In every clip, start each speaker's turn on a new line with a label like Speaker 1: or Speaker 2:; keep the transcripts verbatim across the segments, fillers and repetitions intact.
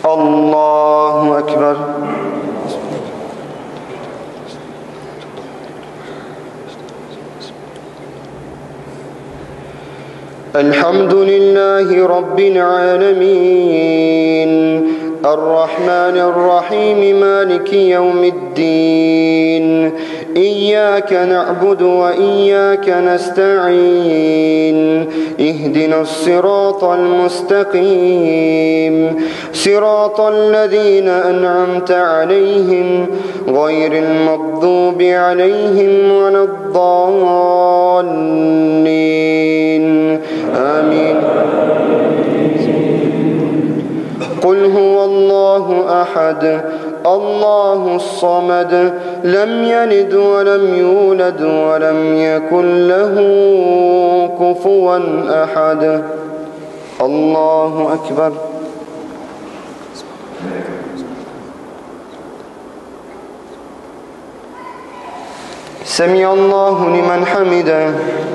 Speaker 1: الله أكبر. الحمد لله رب العالمين الرحمن الرحيم مالك يوم الدين إياك نعبد وإياك نستعين اهدنا الصراط المستقيم صراط الذين أنعمت عليهم غير المغضوب عليهم ولا الضالين آمين. قل هو الله أحد الله الصمد لم يلد ولم يولد ولم يكن له كفوا أحد. الله أكبر. سمع الله لمن حمده.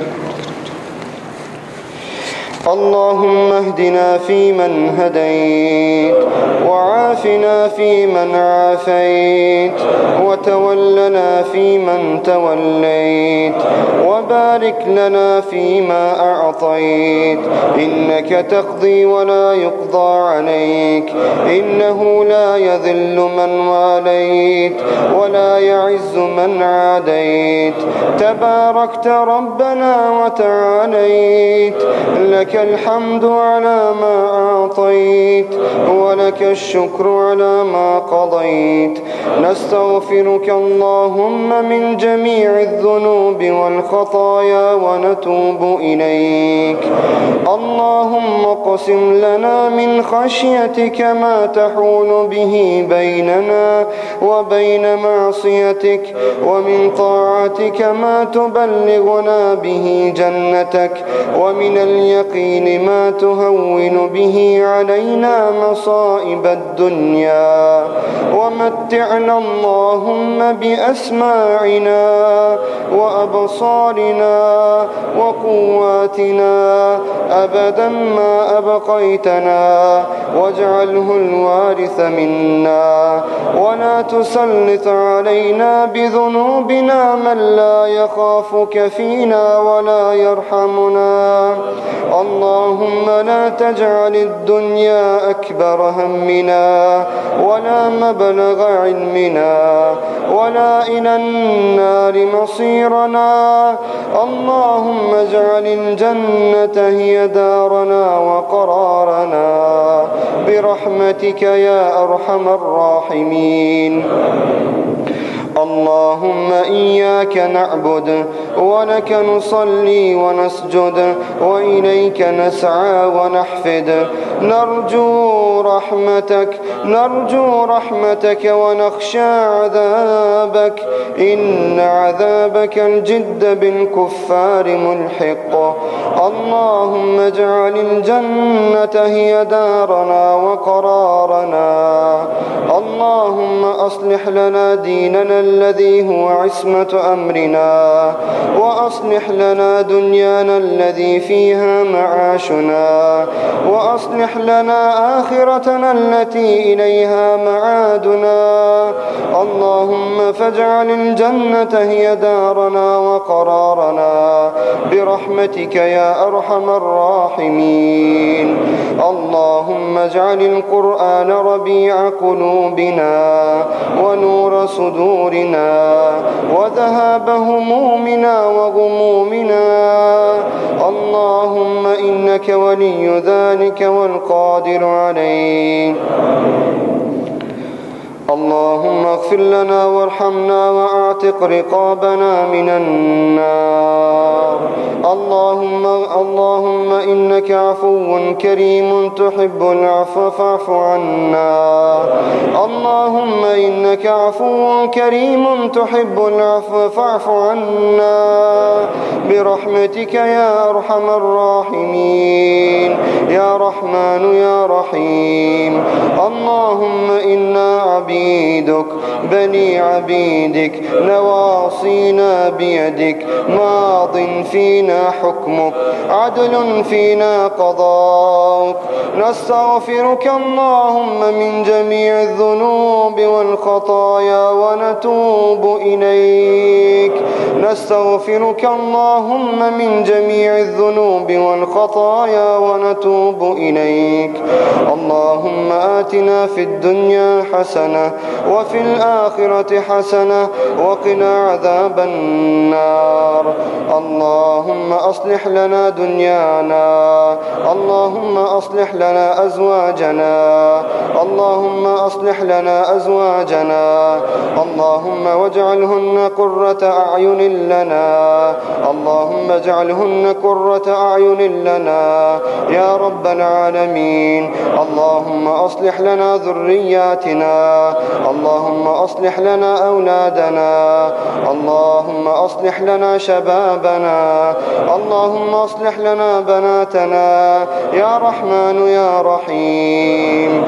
Speaker 1: اللهم اهدنا فيمن هديت وعافنا فيمن عافيت وتولنا فيمن توليت وبارك لنا فيما أعطيت إنك تقضي ولا يقضى عليك إنه لا يذل من واليت ولا يعز من عاديت تباركت ربنا وتعاليت لك الحمد على ما أعطيت ولك الشكر على ما قضيت. نستغفرك اللهم من جميع الذنوب والخطايا ونتوب إليك. اللهم اقسم لنا من خشيتك ما تحول به بيننا وبين معصيتك ومن طاعتك ما تبلغنا به جنتك ومن اليقين ما تهون به علينا مصائب الدنيا ومتعنا اللهم بأسماعنا وأبصارنا وقواتنا أبدا ما أبقيتنا واجعله الوارث منا ولا تسلط علينا بذنوبنا من لا يخافك فينا ولا يرحمنا. اللهم لا تجعل الدنيا أكبر همنا ولا مبلغ علمنا ولا إلى النار مصيرنا. اللهم اجعل الجنة هي دارنا وقرارنا برحمتك يا أرحم الراحمين. اللهم إياك نعبد ولك نصلي ونسجد وإليك نسعى ونحفد نرجو رحمتك نرجو رحمتك ونخشى عذابك إن عذابك الجد بالكفار ملحق. اللهم اجعل الجنة هي دارنا وقرارنا. اللهم أصلح لنا ديننا الذي هو عصمة أمرنا وأصلح لنا دنيانا الذي فيها معاشنا وأصلح لنا آخرتنا التي إليها معادنا. اللهم فاجعل الجنة هي دارنا وقرارنا برحمتك يا أرحم الراحمين. اللهم اجعل القرآن ربيع قلوبنا ونور صدورنا وذهاب همومنا وغمومنا. اللهم إنك ولي ذلك والقادر عليه. اللهم اغفر لنا وارحمنا واعتق رقابنا من النار. اللهم اللهم إنك عفو كريم تحب العفو فاعف عنا. اللهم إنك عفو كريم تحب العفو فاعف عنا برحمتك يا أرحم الراحمين يا رحمن يا رحيم. اللهم إنا عبيد عبيدك بني عبيدك نواصينا بيدك ماض فينا حكمك عدل فينا قضاؤك نستغفرك اللهم من جميع الذنوب والخطايا ونتوب إليك نستغفرك اللهم من جميع الذنوب والخطايا ونتوب إليك اللهم آتنا في الدنيا حسنة وفي الآخرة حسنة وقنا عذاب النار اللهم أصلح لنا دنيانا اللهم أصلح لنا أزواجنا اللهم أصلح لنا أزواجنا اللهم واجعلهن قرة أعين لنا اللهم اجعلهن قرة أعين لنا يا رب العالمين اللهم أصلح لنا ذرياتنا اللهم أصلح لنا أولادنا اللهم أصلح لنا شبابنا اللهم أصلح لنا بناتنا يا رحمن يا رحيم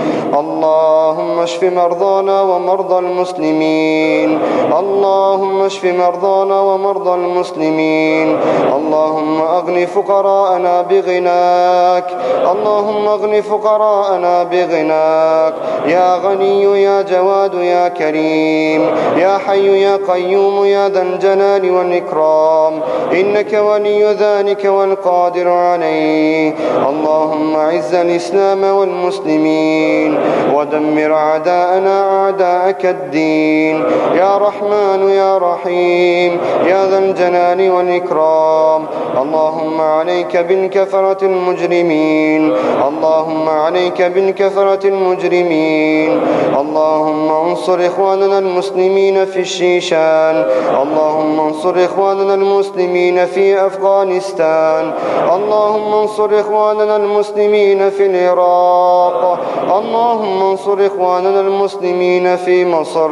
Speaker 1: اللهم اشف مرضانا ومرضى المسلمين اللهم اشف مرضانا ومرضى المسلمين اللهم أغن فقراءنا بغناك اللهم أغن فقراءنا بغناك يا غني يا جواد يا كريم يا حي يا قيوم يا ذا الجلال والإكرام إنك ولي ذلك والقادر عليه اللهم أعز الإسلام والمسلمين ودمر أعداءنا أعداءك الدين يا رحمن يا رحيم يا ذا الجلال والإكرام اللهم عليك بالكفرة المجرمين اللهم عليك بالكفرة المجرمين اللهم انصر إخواننا المسلمين في الشيشان اللهم انصر إخواننا المسلمين في أفغانستان اللهم انصر إخواننا المسلمين في العراق اللهم انصر إخواننا المسلمين في مصر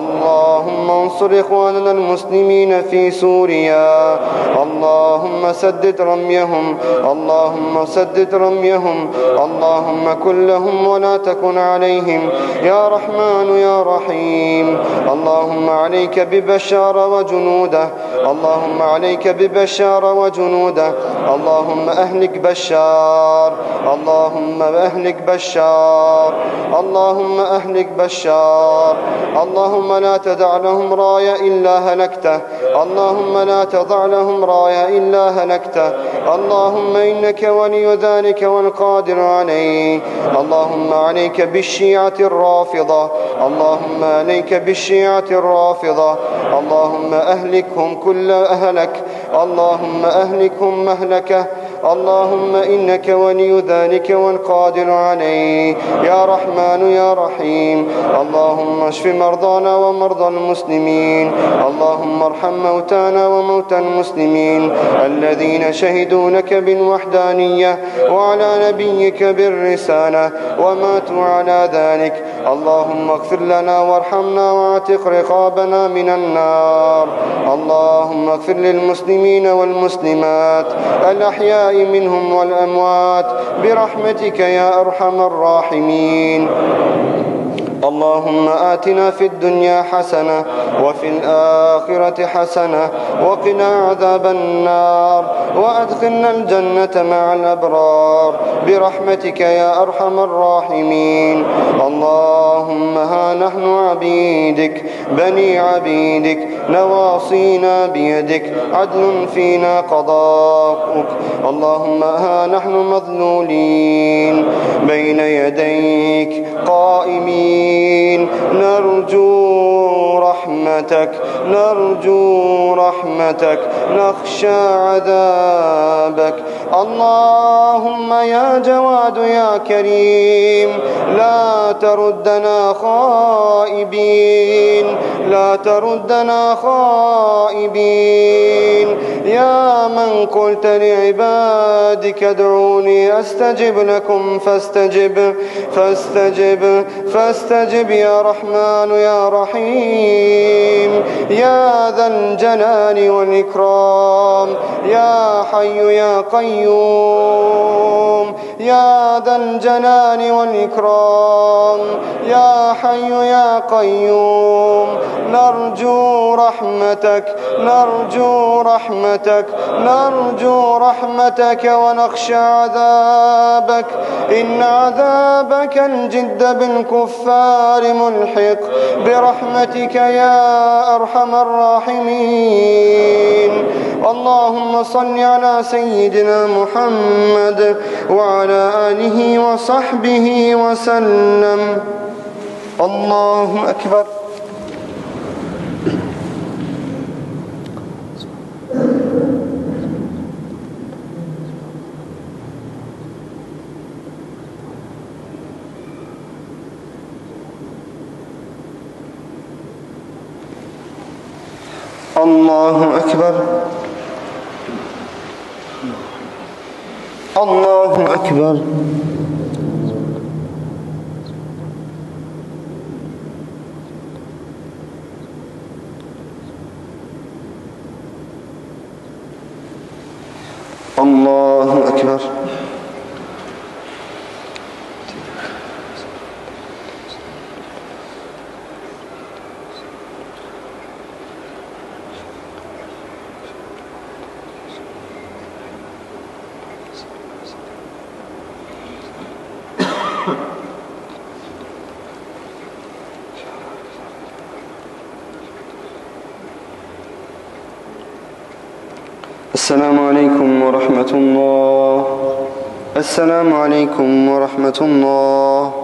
Speaker 1: اللهم انصر إخواننا المسلمين في سوريا اللهم سدد رميهم اللهم سدد رميهم اللهم كن لهم ولا تكن عليهم يا رحمن يا رحيم اللهم عليك ببشار وجنوده اللهم عليك ببشار وجنوده اللهم أهلك بشار اللهم أهلك بشار اللهم أهلك بشار اللهم لا تدع لهم راية إلا هلكته اللهم لا تضع لهم راية إلا هلكته اللهم إنك ولي ذلك والقادر عليه اللهم عليك بالشيعة الرافضة اللهم عليك بالشيعة الرافضة اللهم أهلكهم كل أهلك اللهم أهلكهم مهلكة اللهم إنك ولي ذلك والقادر عليه يا رحمن يا رحيم اللهم اشف مرضانا ومرضى المسلمين اللهم ارحم موتانا وموتى المسلمين الذين شهدوا لك بالوحدانية وعلى نبيك بالرسالة وماتوا على ذلك اللهم اغفر لنا وارحمنا واعتق رقابنا من النار اللهم اغفر للمسلمين والمسلمات الأحياء منهم والأموات برحمتك يا أرحم الراحمين اللهم آتنا في الدنيا حسنة وفي الآخرة حسنة وقنا عذاب النار وأدخلنا الجنة مع الأبرار برحمتك يا أرحم الراحمين اللهم ها نحن عبيدك بني عبيدك نواصينا بيدك عدل فينا قضاؤك اللهم ها نحن مذلولين بين يديك قائمين نرجو رحمتك نرجو رحمتك نخشى عذابك اللهم يا جواد يا كريم لا تردنا خائبين لا تردنا خائبين يا من قلت لعبادك ادعوني أستجب لكم فاستجب فاستجب فاستجب يا رحمن يا رحيم يا ذا الجلال والإكرام يا حي يا قيوم يا ذا الجلال والإكرام يا حي يا قيوم نرجو رحمتك نرجو رحمتك نرجو رحمتك ونخشى عذابك إن عذابك الجد بالكفار ملحق برحمتك يا أرحم الراحمين. اللهم صل على سيدنا محمد وعلى آله وصحبه وسلم. الله أكبر. الله أكبر. الله أكبر. الله أكبر. السلام عليكم ورحمة الله. السلام عليكم ورحمة الله.